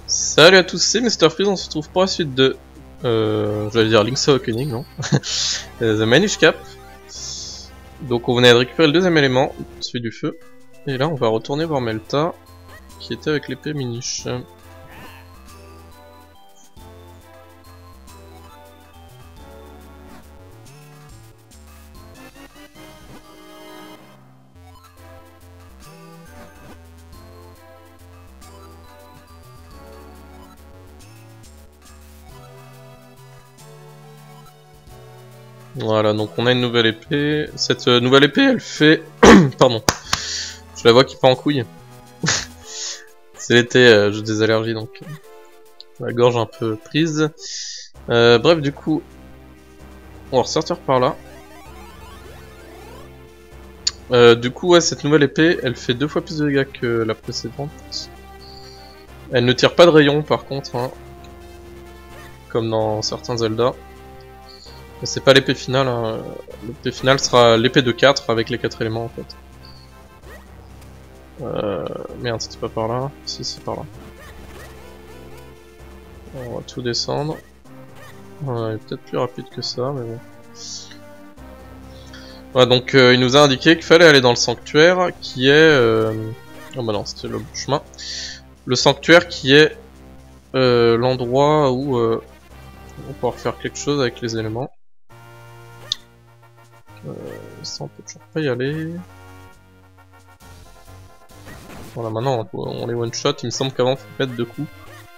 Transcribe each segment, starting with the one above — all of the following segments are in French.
Salut à tous, c'est Mr. Freeze, on se retrouve pour la suite de... j'allais dire Link's Awakening, non The Manish Cap. Donc on venait de récupérer le deuxième élément, celui du feu. Et là on va retourner voir Melta, qui était avec l'épée Minish. Voilà, donc on a une nouvelle épée. Cette nouvelle épée, elle fait... Pardon. Je la vois qui part en couille. C'est l'été, j'ai des allergies, donc... la gorge un peu prise. Bref, du coup... on va ressortir par là. Du coup, ouais, cette nouvelle épée, elle fait 2 fois plus de dégâts que la précédente. Elle ne tire pas de rayon, par contre, hein, comme dans certains Zelda. Mais c'est pas l'épée finale, hein. L'épée finale sera l'épée de 4 avec les 4 éléments en fait. Merde, c'était pas par là. Si, c'est par là. On va tout descendre. Ouais, peut-être plus rapide que ça, mais bon. Voilà, donc il nous a indiqué qu'il fallait aller dans le sanctuaire qui est... Oh bah non, c'était le chemin. Le sanctuaire qui est l'endroit où on va pouvoir faire quelque chose avec les éléments. Ça on peut toujours pas y aller. Voilà, maintenant on les one shot, il me semble qu'avant il faut mettre 2 coups.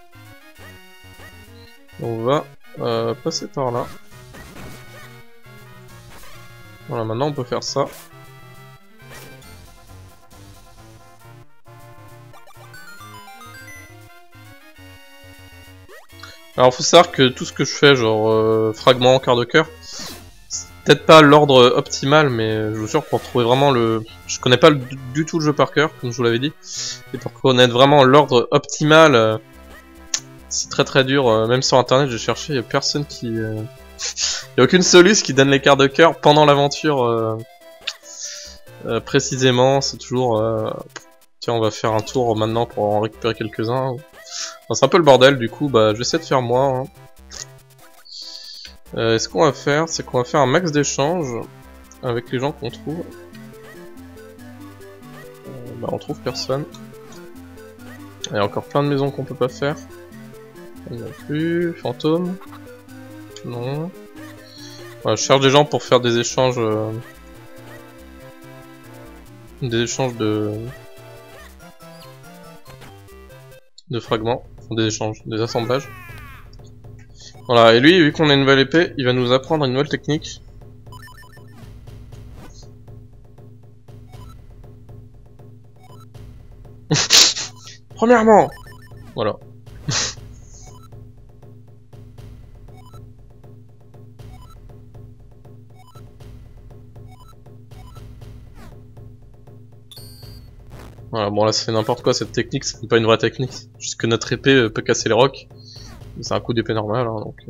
On va passer par là. Voilà, maintenant on peut faire ça. Alors faut savoir que tout ce que je fais, genre fragment, quart de cœur, c'est peut-être pas l'ordre optimal, mais je vous jure pour trouver vraiment le... Je connais pas du tout le jeu par cœur, comme je vous l'avais dit. Et pour connaître vraiment l'ordre optimal, c'est très très dur. Même sur internet j'ai cherché, il y a personne qui... Il y a aucune soluce qui donne les quarts de cœur pendant l'aventure précisément. C'est toujours... Tiens, on va faire un tour maintenant pour en récupérer quelques-uns. Enfin, c'est un peu le bordel, du coup, bah, je vais essayer de faire moi. Hein. Ce qu'on va faire, c'est qu'on va faire un max d'échange avec les gens qu'on trouve. Bah, on trouve personne. Il y a encore plein de maisons qu'on peut pas faire. Il n'y en a plus. Fantôme. Non. Voilà, je cherche des gens pour faire des échanges. Des échanges de fragments. Des échanges, des assemblages. Voilà, et lui, vu qu'on a une nouvelle épée, il va nous apprendre une nouvelle technique. Premièrement, voilà. Voilà, bon là c'est n'importe quoi cette technique, c'est pas une vraie technique. Juste que notre épée peut casser les rocs. C'est un coup d'épée normal, hein, donc...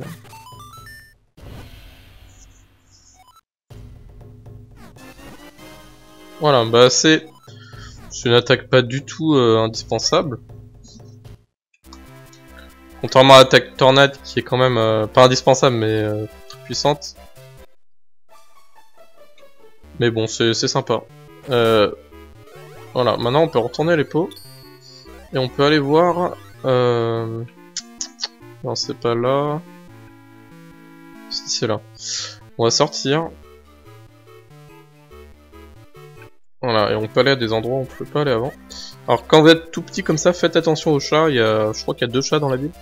Voilà, bah c'est une attaque pas du tout indispensable. Contrairement à l'attaque tornade qui est quand même pas indispensable mais très puissante. Mais bon, c'est sympa. Voilà, maintenant on peut retourner à l'épaule. Et on peut aller voir... Non, c'est pas là. Si, c'est là. On va sortir. Voilà, et on peut aller à des endroits où on peut pas aller avant. Alors quand vous êtes tout petit comme ça, faites attention aux chats. Il y a, je crois qu'il y a 2 chats dans la ville.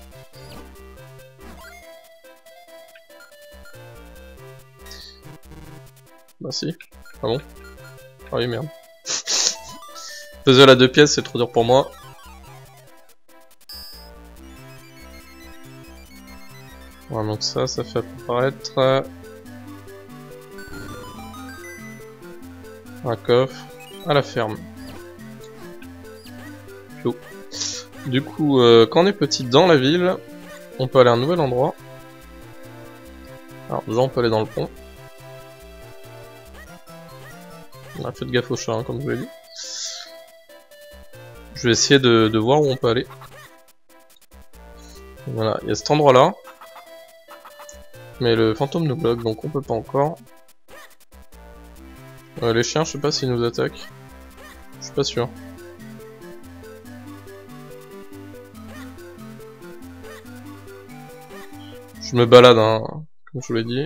Bah si. Ah bon? Ah oui, merde. Puzzle à 2 pièces, c'est trop dur pour moi. Voilà, donc ça fait apparaître un coffre à la ferme. Piou. Du coup, quand on est petit dans la ville, on peut aller à un nouvel endroit. Alors déjà on peut aller dans le pont. Faites gaffe aux chats, hein, comme je vous l'ai dit. Je vais essayer de voir où on peut aller. Voilà, il y a cet endroit là. Mais le fantôme nous bloque, donc on peut pas encore. Les chiens, je sais pas s'ils nous attaquent. Je suis pas sûr. Je me balade, hein, comme je vous l'ai dit.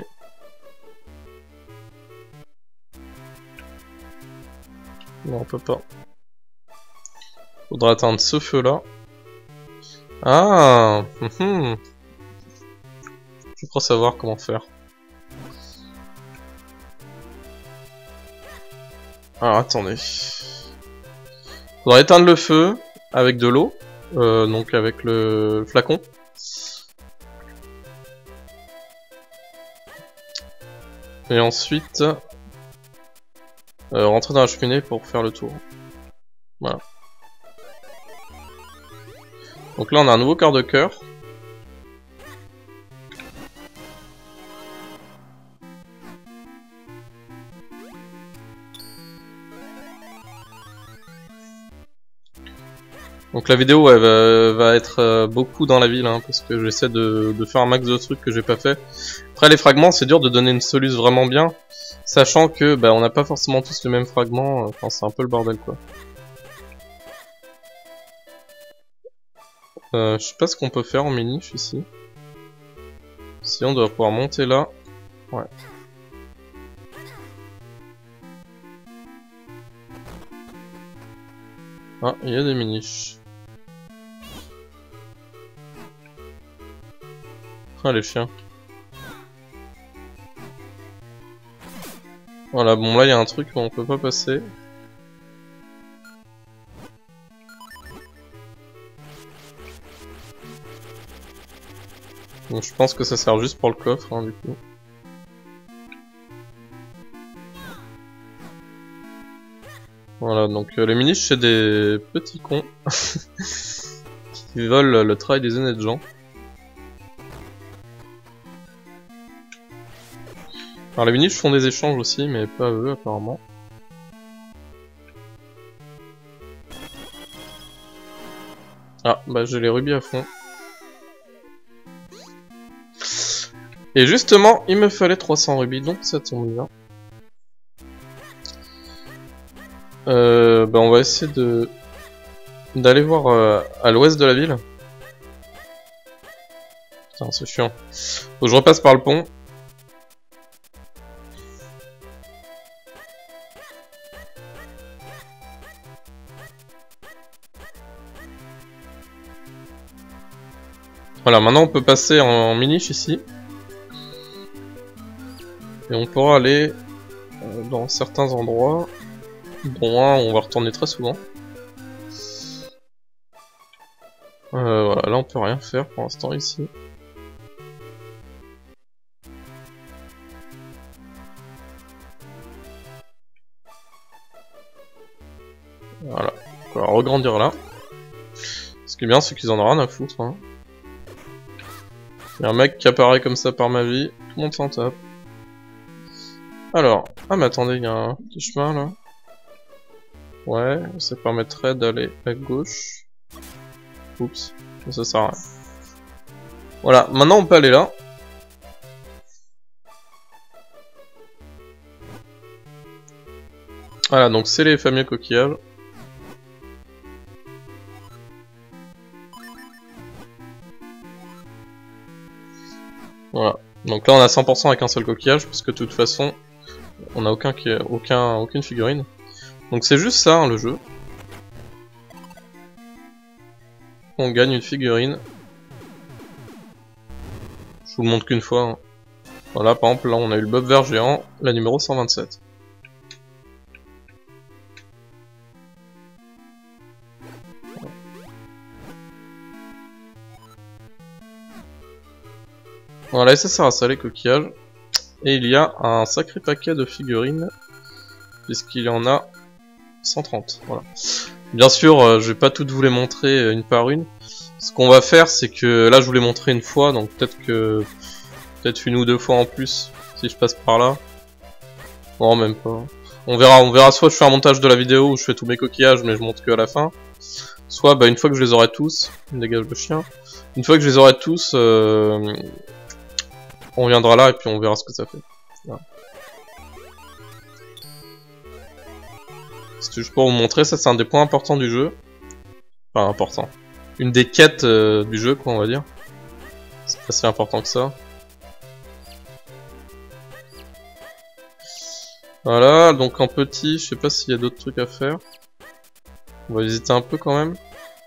Non, on peut pas. Faudra atteindre ce feu là. Ah, Je crois savoir comment faire. Alors attendez. Faudra éteindre le feu avec de l'eau. Donc avec le flacon. Et ensuite rentrer dans la cheminée pour faire le tour. Voilà. Donc là on a un nouveau quart de cœur. Donc la vidéo elle va être beaucoup dans la ville, hein, parce que j'essaie de faire un max de trucs que j'ai pas fait. Après les fragments, c'est dur de donner une soluce vraiment bien, sachant que on n'a pas forcément tous les mêmes fragments, enfin c'est un peu le bordel quoi. Je sais pas ce qu'on peut faire en miniche ici. Si on doit pouvoir monter là. Ouais. Ah, il y a des miniches. Ah, les chiens. Voilà, bon là il y a un truc où on peut pas passer. Donc je pense que ça sert juste pour le coffre, hein, du coup. Voilà, donc les miniches c'est des petits cons qui volent le travail des honnêtes gens. Alors les miniches font des échanges aussi, mais pas eux apparemment. Ah, bah j'ai les rubis à fond. Et justement, il me fallait 300 rubis, donc ça tombe bien. On va essayer d'aller voir à l'ouest de la ville. Putain, c'est chiant. Faut que je repasse par le pont. Voilà, maintenant on peut passer en miniche ici. Et on pourra aller dans certains endroits, dont un on va retourner très souvent. Voilà, là on peut rien faire pour l'instant ici. Voilà, on va regrandir là. Ce qui est bien, c'est qu'ils en ont rien à foutre. Hein. Il y a un mec qui apparaît comme ça par ma vie, tout le monde s'en tape. Alors, ah mais attendez, il y a un petit chemin là. Ouais, ça permettrait d'aller à gauche. Oups, ça sert à rien. Voilà, maintenant on peut aller là. Voilà, donc c'est les fameux coquillages. Voilà, donc là on a 100% avec un seul coquillage, parce que de toute façon, on n'a aucune figurine. Donc c'est juste ça, hein, le jeu. On gagne une figurine. Je vous le montre qu'une fois. Hein. Voilà, par exemple, là on a eu le Bob vert géant, la numéro 127. Voilà, et ça sert à ça les coquillages. Et il y a un sacré paquet de figurines, puisqu'il y en a 130. Voilà. Bien sûr, je vais pas toutes vous les montrer une par une. Ce qu'on va faire, c'est que là je vous l'ai montré une fois, donc peut-être une ou deux fois en plus si je passe par là. Non, même pas. On verra soit je fais un montage de la vidéo où je fais tous mes coquillages mais je montre que à la fin. Soit bah, une fois que je les aurai tous, dégage le chien. Une fois que je les aurai tous, on viendra là et puis on verra ce que ça fait. Voilà. C'est juste pour vous montrer, ça c'est un des points importants du jeu. Enfin important. Une des quêtes du jeu quoi on va dire. C'est pas si important que ça. Voilà, donc en petit, je sais pas s'il y a d'autres trucs à faire. On va visiter un peu quand même.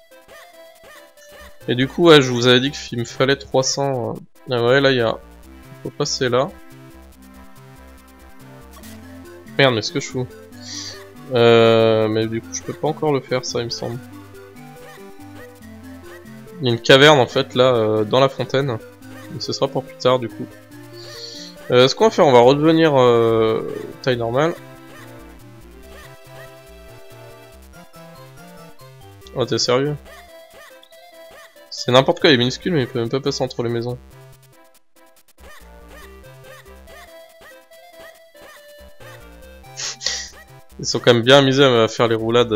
Et du coup, ouais, je vous avais dit qu'il me fallait 300. Ah ouais, là, il y a... Faut passer là. Merde, mais ce que je fous. Mais du coup, je peux pas encore le faire, ça, il me semble. Il y a une caverne, en fait, là, dans la fontaine. Donc, ce sera pour plus tard, du coup. Ce qu'on va faire, on va redevenir taille normale. Oh, t'es sérieux? C'est n'importe quoi, il est minuscule, mais il peut même pas passer entre les maisons. Ils sont quand même bien amusés à faire les roulades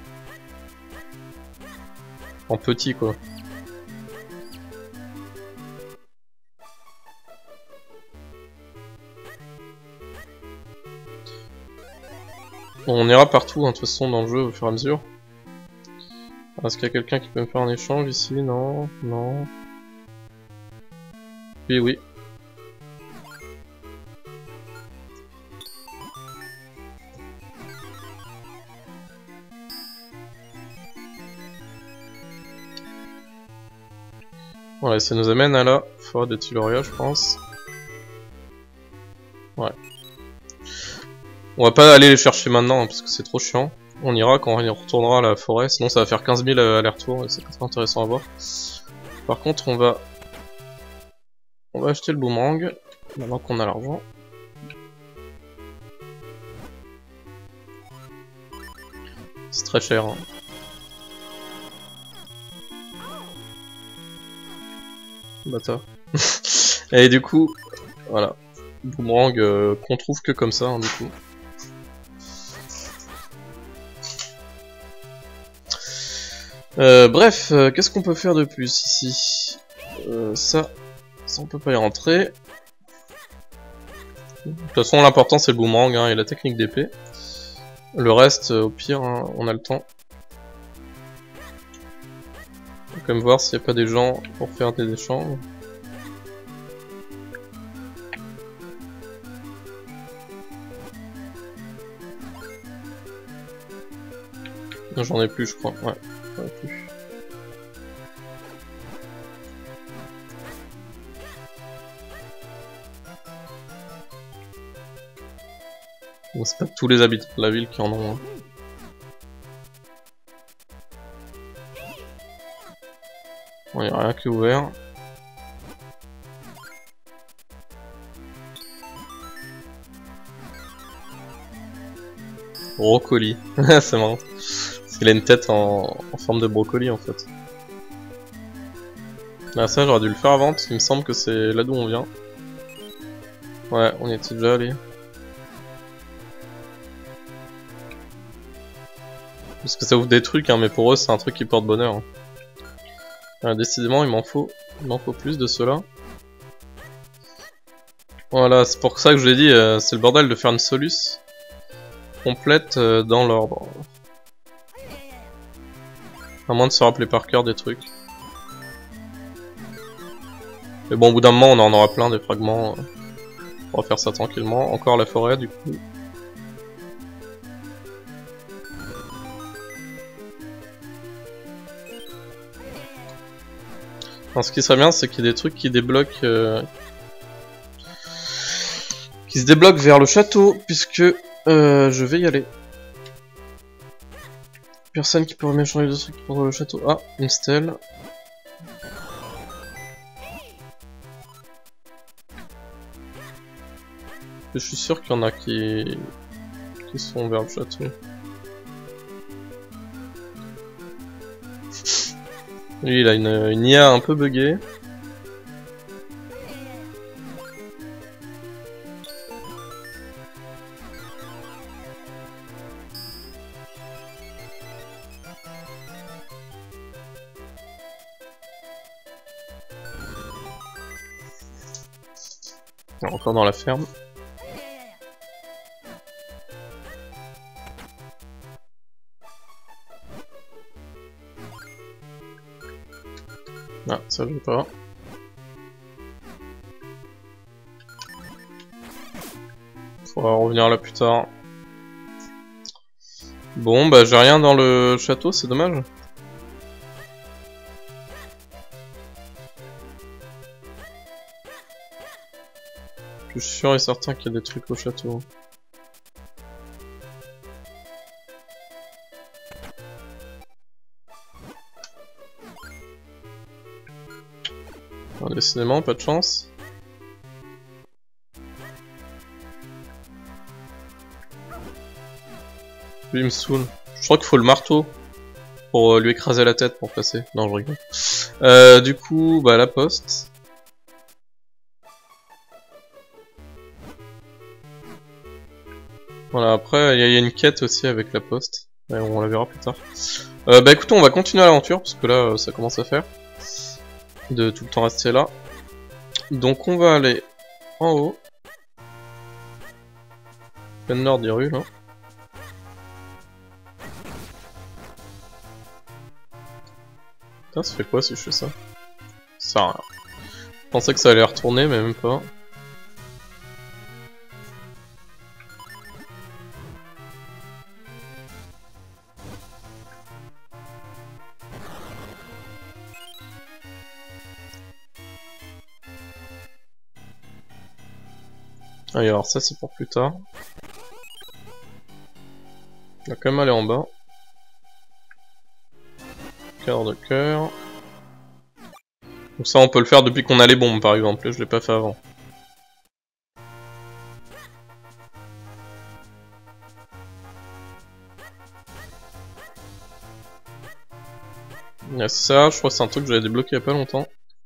en petit, quoi. Bon, on ira partout, hein, de toute façon, dans le jeu, au fur et à mesure. Est-ce qu'il y a quelqu'un qui peut me faire un échange ici? Non, non. Oui, oui. Voilà, ça nous amène à la forêt de Tiloria, je pense. Ouais. On va pas aller les chercher maintenant, hein, parce que c'est trop chiant. On ira quand on retournera à la forêt, sinon ça va faire 15 000 allers-retours, et c'est pas très intéressant à voir. Par contre, on va acheter le boomerang, maintenant qu'on a l'argent. C'est très cher. Hein. Bâtard. Et du coup, voilà. Boomerang qu'on trouve que comme ça, hein, du coup. Bref, qu'est-ce qu'on peut faire de plus ici? Ça on peut pas y rentrer. De toute façon, l'important c'est le boomerang hein, et la technique d'épée. Le reste, au pire, hein, on a le temps. On peut quand même voir s'il n'y a pas des gens pour faire des échanges. J'en ai plus, je crois. Ouais, j'en ai plus. Bon, c'est pas tous les habitants de la ville qui en ont. Hein. Bon, y a rien qui est ouvert. Brocoli. C'est marrant. Parce qu'il a une tête en forme de brocoli en fait. Ah ça j'aurais dû le faire avant parce qu'il me semble que c'est là d'où on vient. Ouais, on y était déjà allé. Parce que ça ouvre des trucs hein, mais pour eux c'est un truc qui porte bonheur. Hein. Décidément il m'en faut plus de cela. Voilà, c'est pour ça que je vous ai dit, c'est le bordel de faire une soluce complète dans l'ordre. À moins de se rappeler par cœur des trucs. Mais bon, au bout d'un moment, on en aura plein des fragments. On va faire ça tranquillement. Encore la forêt, du coup. Alors, ce qui serait bien, c'est qu'il y ait des trucs qui débloquent... qui se débloquent vers le château, puisque je vais y aller. Personne qui pourrait m'échanger de trucs pour le château. Ah, une stèle. Je suis sûr qu'il y en a qui sont vers le château. Lui, il a une IA un peu buggée. Encore dans la ferme. Ah, ça je veux pas. Faudra revenir là plus tard. Bon, bah j'ai rien dans le château, c'est dommage. Je suis sûr et certain qu'il y a des trucs au château. Alors, décidément, pas de chance. Lui il me saoule. Je crois qu'il faut le marteau pour lui écraser la tête pour passer. Non, je rigole. Du coup, bah la poste. Voilà, après il y a une quête aussi avec la poste. Ouais, on la verra plus tard. Bah écoutez, on va continuer l'aventure parce que là ça commence à faire. De tout le temps rester là. Donc on va aller en haut. Plein nord des rues là. Putain, ça fait quoi si je fais ça? Ça sert à rien. Je pensais que ça allait retourner, mais même pas. Allez, alors ça c'est pour plus tard. On va quand même aller en bas. Quart de cœur. Donc ça on peut le faire depuis qu'on a les bombes par exemple, je l'ai pas fait avant. Il y a ça, je crois que c'est un truc que j'avais débloqué il y a pas longtemps.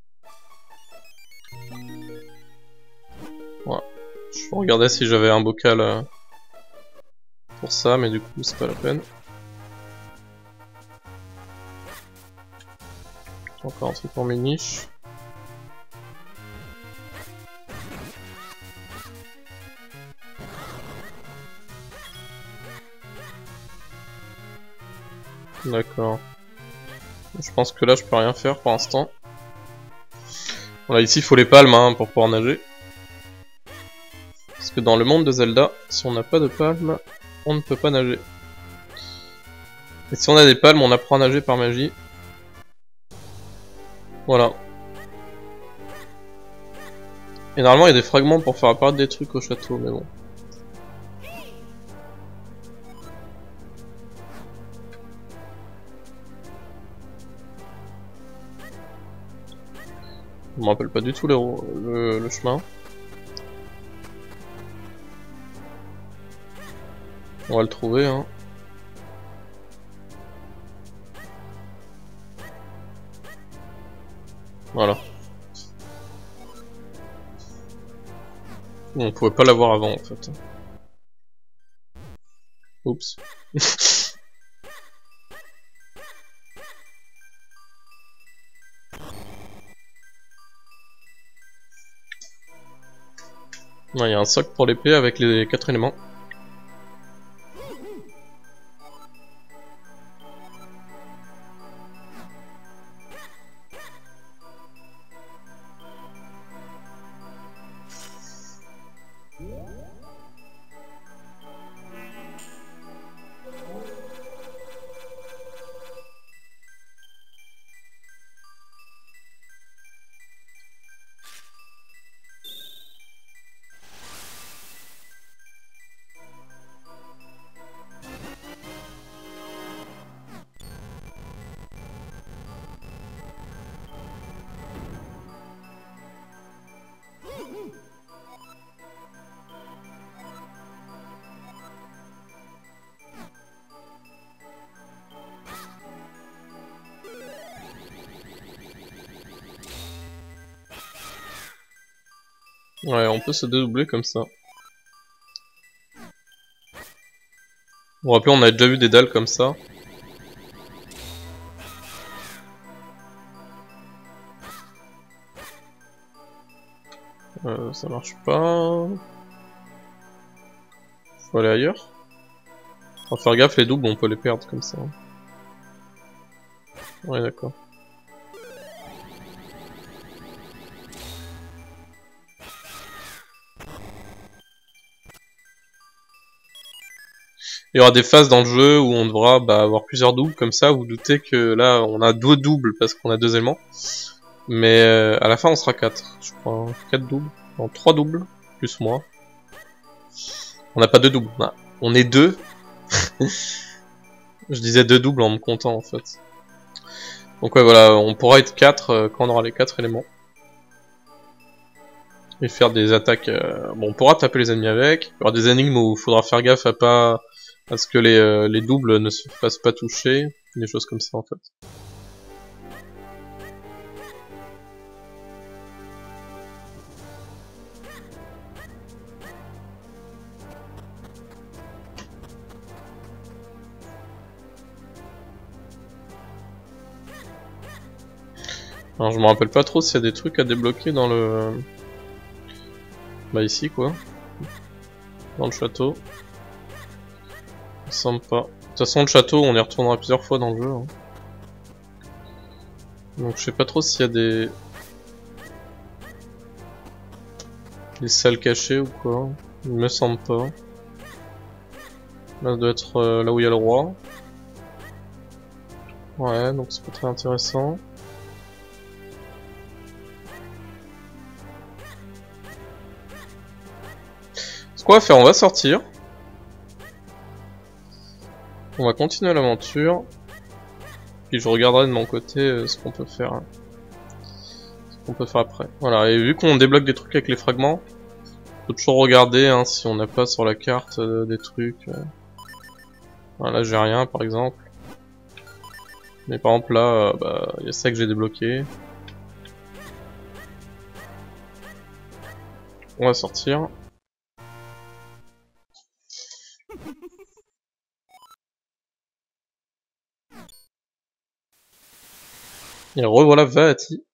Voilà. Je regardais si j'avais un bocal pour ça, mais du coup c'est pas la peine. Encore un truc pour mes niches. D'accord. Je pense que là je peux rien faire pour l'instant. Voilà, ici il faut les palmes hein, pour pouvoir nager. Parce que dans le monde de Zelda, si on n'a pas de palmes, on ne peut pas nager. Et si on a des palmes, on apprend à nager par magie. Voilà. Et normalement il y a des fragments pour faire apparaître des trucs au château, mais bon. Je me rappelle pas du tout le chemin. On va le trouver hein. Voilà. On pouvait pas l'avoir avant en fait. Oups. Il y a un socle pour l'épée avec les 4 éléments. Ouais, on peut se dédoubler comme ça. Vous vous rappelez, on a déjà vu des dalles comme ça. Ça marche pas. Faut aller ailleurs. Faut faire gaffe, les doubles on peut les perdre comme ça. Ouais d'accord. Il y aura des phases dans le jeu où on devra avoir plusieurs doubles comme ça, vous doutez que là on a 2 doubles parce qu'on a 2 éléments. Mais à la fin on sera 4, je crois. 4 doubles. Non, 3 doubles, plus moi. On n'a pas 2 doubles, on est 2. Je disais 2 doubles en me comptant en fait. Donc ouais voilà, on pourra être 4 quand on aura les 4 éléments. Et faire des attaques... Bon, on pourra taper les ennemis avec. Il y aura des énigmes où il faudra faire gaffe à ce que les doubles ne se fassent pas toucher. Des choses comme ça en fait. Alors je me rappelle pas trop s'il y a des trucs à débloquer dans le... Bah ici quoi. Dans le château. Il me semble pas. De toute façon le château on y retournera plusieurs fois dans le jeu. Hein. Donc je sais pas trop s'il y a des salles cachées ou quoi. Il me semble pas. Là ça doit être là où il y a le roi. Ouais donc c'est pas très intéressant. Ce qu'on va faire, on va sortir. On va continuer l'aventure. Puis je regarderai de mon côté ce qu'on peut faire. Ce qu'on peut faire après. Voilà, et vu qu'on débloque des trucs avec les fragments, faut toujours regarder hein, si on n'a pas sur la carte des trucs. Voilà, j'ai rien par exemple. Mais par exemple là, y a ça que j'ai débloqué. On va sortir. Et revoilà Vaati.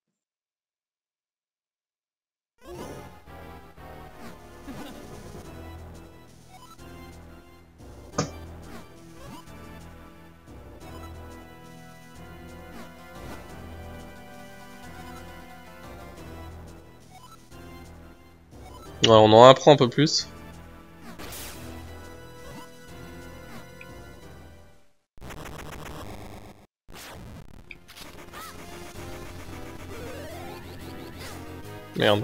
Ouais, on en apprend un peu plus. Merde.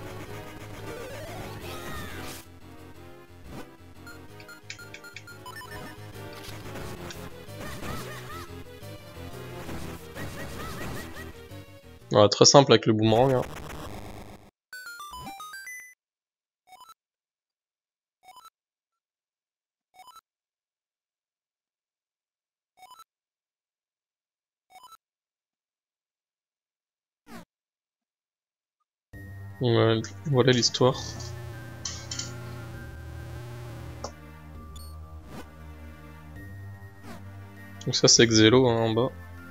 Ouais, très simple avec le boomerang. Hein. Ouais, voilà l'histoire. Donc ça c'est Xelo hein, en bas.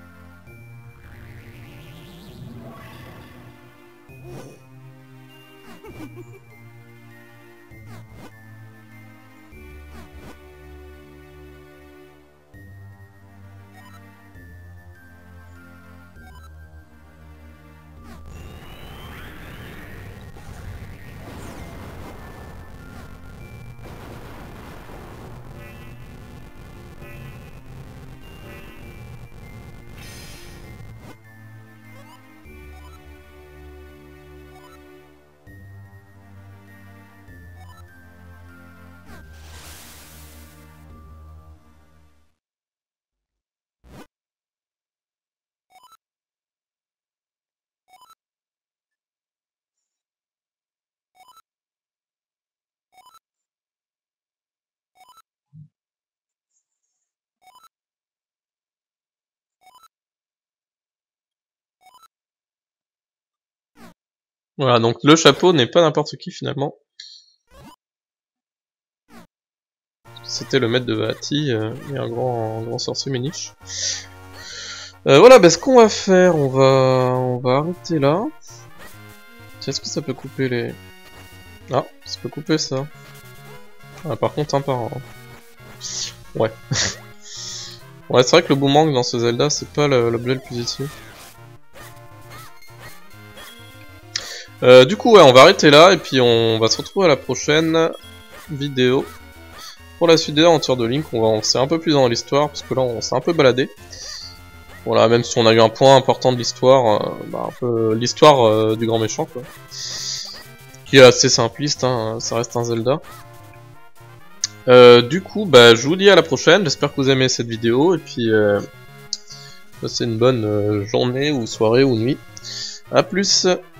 Voilà, donc le chapeau n'est pas n'importe qui finalement. C'était le maître de Vaati et un grand sorcier Méniche. Voilà, ce qu'on va faire, on va arrêter là. Est-ce que ça peut couper les... Ah, ça peut couper ça. Ah, par contre, un par un. Ouais. Ouais, c'est vrai que le boomerang dans ce Zelda, c'est pas l'objet le plus utile. Du coup, ouais, on va arrêter là, et puis on va se retrouver à la prochaine vidéo. Pour la suite des aventures de Link, on va avancer un peu plus dans l'histoire, parce que là, on s'est un peu baladé. Voilà, même si on a eu un point important de l'histoire, un peu l'histoire du grand méchant, quoi. Qui est assez simpliste, hein, ça reste un Zelda. Du coup, bah, je vous dis à la prochaine, j'espère que vous aimez cette vidéo, et puis passez une bonne journée, ou soirée, ou nuit. A plus.